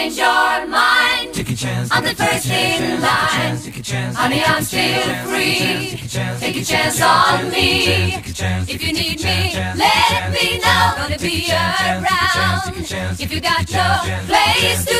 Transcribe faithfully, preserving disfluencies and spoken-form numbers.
change your mind. I'm the first in line. Honey, I'm still free. Take a chance on me. If you need me, let me know. Gonna be around. If you got no place to